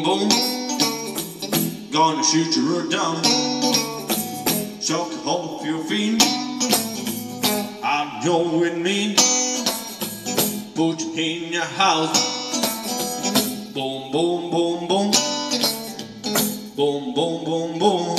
boom. Gonna shoot you down. Shock off your feet. I'm going in. Put you in your house. Boom, boom, boom, boom. Boom, boom, boom, boom.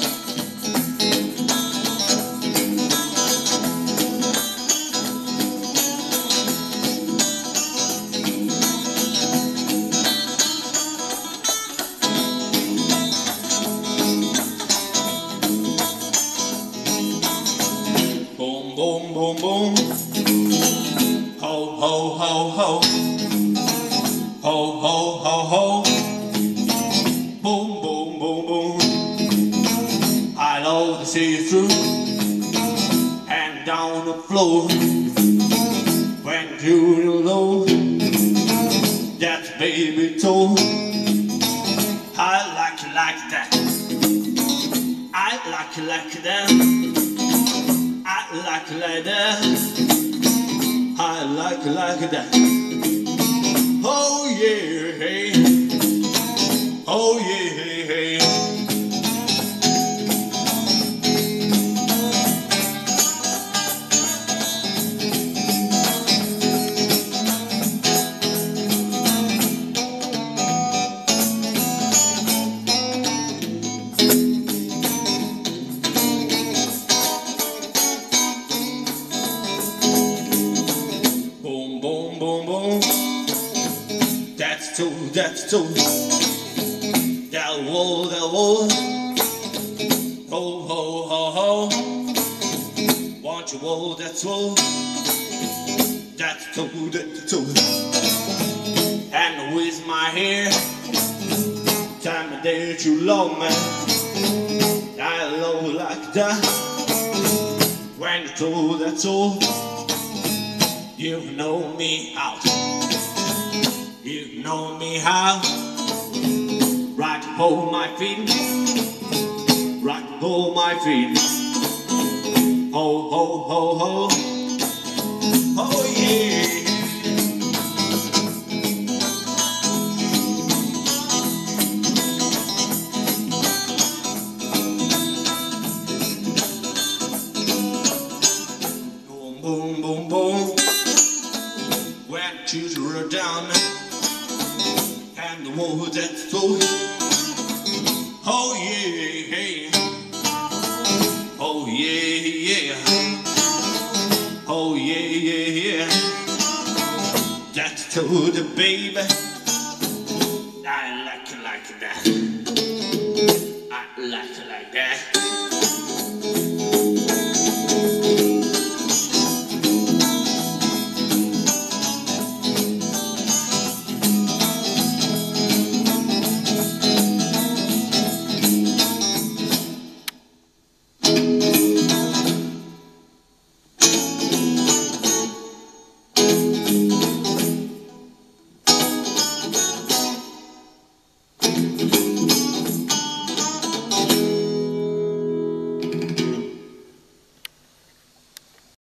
Boom, boom, boom, boom. Ho, ho, ho, ho. Ho, ho, ho, ho. Boom, boom, boom, boom. I love to see you through. And down the floor. When you're low. That's baby toe. I like you like that. I like you like that. I like you like that. I like you like that. Oh yeah, hey. Oh yeah, hey, hey. Boom, boom, boom, boom. That's true, that's true. That wall, that wall. Ho, ho, ho, ho. Want you wall, that's wall. That's true, that's true. And with my hair, time of day that you love me. I love like that. When you told that's all. You know me out. You know me how. Right hold my feet. Right hold my feet. Ho, ho, ho, ho. Oh yeah. Boom, boom, boom, boom. When shoes were down and the wall that's so. Oh yeah, hey. Oh yeah, yeah. Oh yeah, yeah, yeah. That's to the baby. I like it like that. I like it like that.